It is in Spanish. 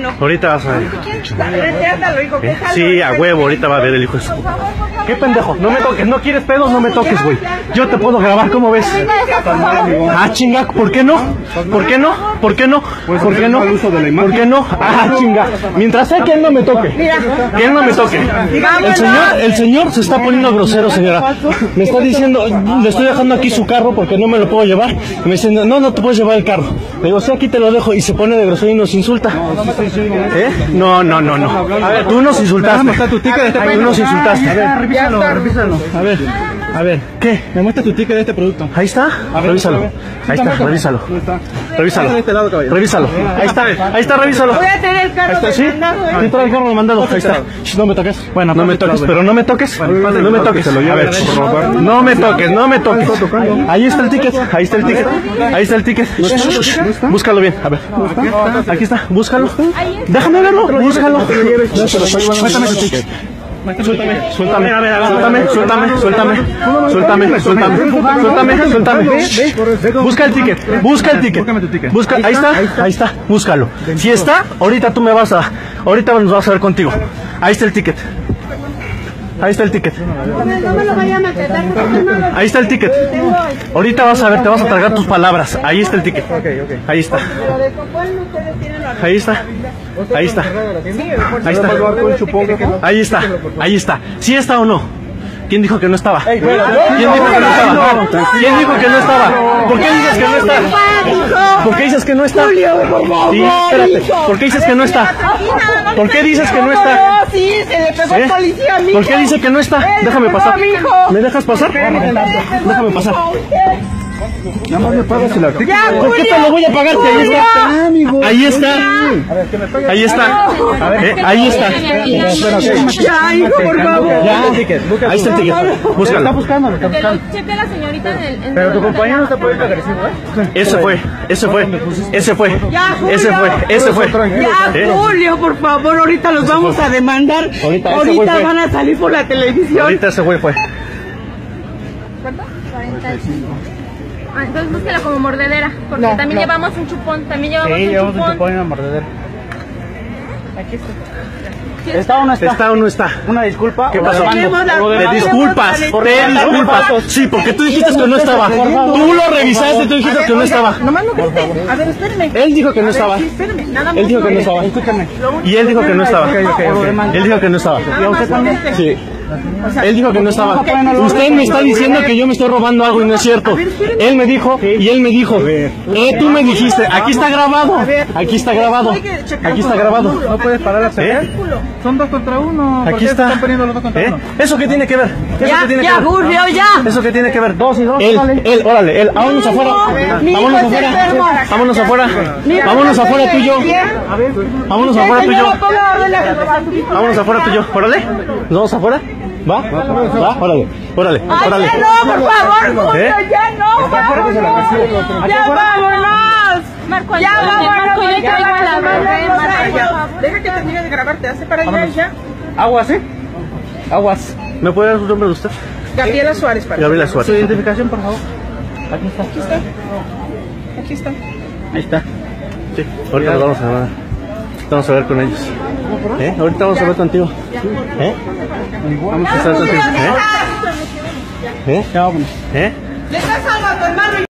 Ahorita vas a ver. Sí, a huevo, ahorita va a ver el hijo de su... ¿Qué pendejo? No me toques, no quieres pedos, no me toques, güey. Yo te puedo grabar, ¿cómo ves? Ah, chinga, ¿por qué no? ¿Por qué no? ¿Por qué no? ¿Por qué no? ¿Por qué no? Ah, chinga. Mientras sea que él no me toque. Que él no me toque. El señor se está poniendo grosero, señora. Me está diciendo, le estoy dejando aquí su carro porque no me lo puedo llevar. Y me dice, no te puedes llevar el carro. Le digo, sí, aquí te lo dejo. Y se pone de grosero y nos insulta. ¿Eh? No. A ver, tú nos insultaste. Tú nos insultaste. A ver, revísalo. A ver, ¿qué? Me muestra tu ticket de este producto. Ahí está, revísalo. Ahí está, revísalo. Revísalo. Ahí está, revísalo. Voy a tener el carro ¿Sí? Sí, trae el carro mandado. Ahí está. No me toques. Bueno, no me toques, pero no me toques. No me toques. A ver, no me toques. Ahí está el ticket. Búscalo bien, a ver. Aquí está, búscalo. Déjame verlo, búscalo. Suéltame. Busca el ticket. Ahí está, búscalo. Si está, ahorita nos vas a ver contigo. Ahí está el ticket. No me lo vayan a quedar. Ahí está el ticket. Ahorita vas a ver, te vas a tragar tus palabras. Ahí está el ticket. Ahí está. Ahí está. ¿Sí está o no? ¿Quién dijo que no estaba? ¿Quién dijo que no estaba? ¿Por qué dices que no está? ¿Por qué dices que no está? Sí, espérate. ¿Por qué dices que no está? ¿Por qué dices que no está? Sí, se le pegó el policía a mi hijo. ¿Por qué dice que no está? Déjame pasar. ¿Me dejas pasar? Déjame pasar. Nada más me pagas el artículo. ¿Por qué te lo voy a pagar? Ahí está. Ahí está. Ya, hijo, por favor. Ahí está el ticket. Búscalo. Está buscando. Cheque la señorita en Pero tu compañero no está poniendo agresivo, ¿eh? Ese fue. Ya, Julio, por favor, ahorita los vamos a demandar. Ahorita van a salir por la televisión. Ahorita ese güey fue. ¿Cuánto? 45. Ah, entonces búsquela como mordedera, porque también llevamos un chupón, llevamos un chupón y una mordedera. Aquí está. ¿Está o no está? Una disculpa. ¿Qué pasó? Te disculpas. Sí, porque tú dijiste que no estaba. Tú lo revisaste, tú dijiste que no estaba. Nomás no griten. A ver, espérenme. Él dijo que no estaba. Espérenme, nada más. Él dijo que no estaba. Escúchame. Y él dijo que no estaba. Él dijo que no estaba. ¿Y a usted también? Sí. Él dijo que no estaba. Usted me está diciendo que yo me estoy robando algo y no es cierto. Él me dijo, tú me dijiste, aquí está grabado. No puedes parar la pelea. Son 2 contra 1. Aquí está. Están poniendo los 2 contra 1. ¿Eso qué tiene que ver? Ya, Julio, ya. ¿Eso qué tiene que ver? 2 y 2. Órale. Él. Vámonos afuera. Vámonos afuera tú y yo. Vámonos afuera tú y yo. Órale. ¿Nos vamos afuera? ¿Va? Órale. Ya no, por favor, Julio, ya no, vámonos. Ya vámonos. Marco, Deja que termine de grabar, te hace para allá ya. Aguas. ¿Me puede dar su nombre de usted? Gabriela Suárez, para Gabriela Suárez. Su identificación, por favor. Aquí está. Ahí está. Sí, ahorita nos vamos a ver con ellos. Ahorita vamos a ver contigo. Vamos a estar contigo. Ya vámonos. Le estás salvando, hermano.